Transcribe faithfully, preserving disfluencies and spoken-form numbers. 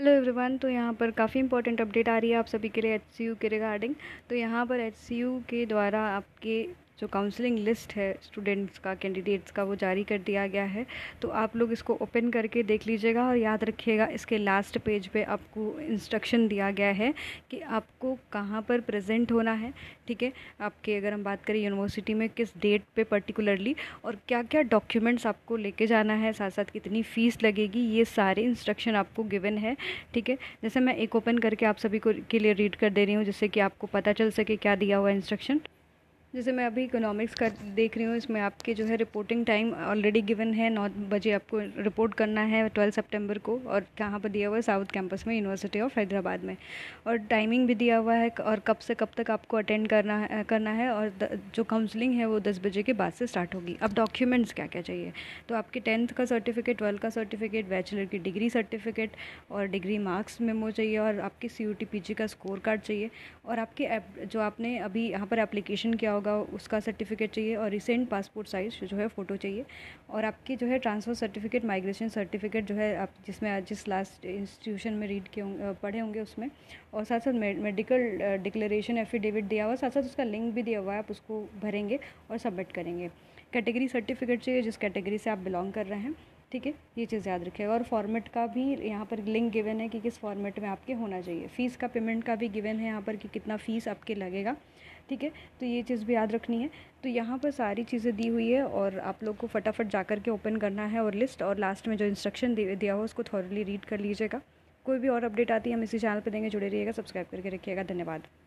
Hello everyone. तो यहाँ पर काफ़ी इंपॉर्टेंट अपडेट आ रही है आप सभी के लिए एचसीयू के रिगार्डिंग। तो यहाँ पर एचसीयू के द्वारा आपके जो काउंसलिंग लिस्ट है स्टूडेंट्स का, कैंडिडेट्स का, वो जारी कर दिया गया है। तो आप लोग इसको ओपन करके देख लीजिएगा और याद रखिएगा इसके लास्ट पेज पे आपको इंस्ट्रक्शन दिया गया है कि आपको कहाँ पर प्रेजेंट होना है। ठीक है, आपके अगर हम बात करें यूनिवर्सिटी में किस डेट पे पर्टिकुलरली और क्या क्या डॉक्यूमेंट्स आपको लेके जाना है, साथ साथ कितनी फ़ीस लगेगी, ये सारे इंस्ट्रक्शन आपको गिवन है। ठीक है, जैसे मैं एक ओपन करके आप सभी को के लिए रीड कर दे रही हूँ जिससे कि आपको पता चल सके क्या दिया हुआ इंस्ट्रक्शन। जैसे मैं अभी इकोनॉमिक्स का देख रही हूँ, इसमें आपके जो है रिपोर्टिंग टाइम ऑलरेडी गिवन है, नौ बजे आपको रिपोर्ट करना है ट्वेल्व सितंबर को। और कहाँ पर दिया हुआ है? साउथ कैंपस में, यूनिवर्सिटी ऑफ हैदराबाद में। और टाइमिंग भी दिया हुआ है और कब से कब तक आपको अटेंड करना है करना है और जो काउंसलिंग है वो दस बजे के बाद से स्टार्ट होगी। अब डॉक्यूमेंट्स क्या क्या चाहिए? तो आपके टेंथ का सर्टिफिकेट, ट्वेल्थ का सर्टिफिकेट, बैचलर की डिग्री सर्टिफिकेट और डिग्री मार्क्स मेमो चाहिए, और आपकी C U T P G का स्कोर कार्ड चाहिए, और आपके जो आपने अभी यहाँ पर एप्लीकेशन किया होगा उसका सर्टिफिकेट चाहिए, और रिसेंट पासपोर्ट साइज़ जो है फ़ोटो चाहिए, और आपकी जो है ट्रांसफ़र सर्टिफिकेट, माइग्रेशन सर्टिफिकेट जो है आप जिसमें आज जिस लास्ट इंस्टीट्यूशन में रीड किए होंगे, पढ़े होंगे उसमें, और साथ साथ मेडिकल डिक्लेरेशन एफिडेविट दिया हुआ है, साथ साथ उसका लिंक भी दिया हुआ है, आप उसको भरेंगे और सबमिट करेंगे। कैटेगरी सर्टिफिकेट चाहिए जिस कैटेगरी से आप बिलोंग कर रहे हैं। ठीक है, ये चीज़ याद रखिएगा। और फॉर्मेट का भी यहाँ पर लिंक गिवन है कि किस फॉर्मेट में आपके होना चाहिए। फ़ीस का पेमेंट का भी गिवन है यहाँ पर कि कितना फ़ीस आपके लगेगा। ठीक है, तो ये चीज़ भी याद रखनी है। तो यहाँ पर सारी चीज़ें दी हुई है और आप लोग को फटाफट जा कर के ओपन करना है और लिस्ट, और लास्ट में जो इंस्ट्रक्शन दिया हो उसको थॉरली रीड कर लीजिएगा। कोई भी और अपडेट आती है हम इसी चैनल पर देंगे, जुड़े रहिएगा, सब्सक्राइब करके रखिएगा। धन्यवाद।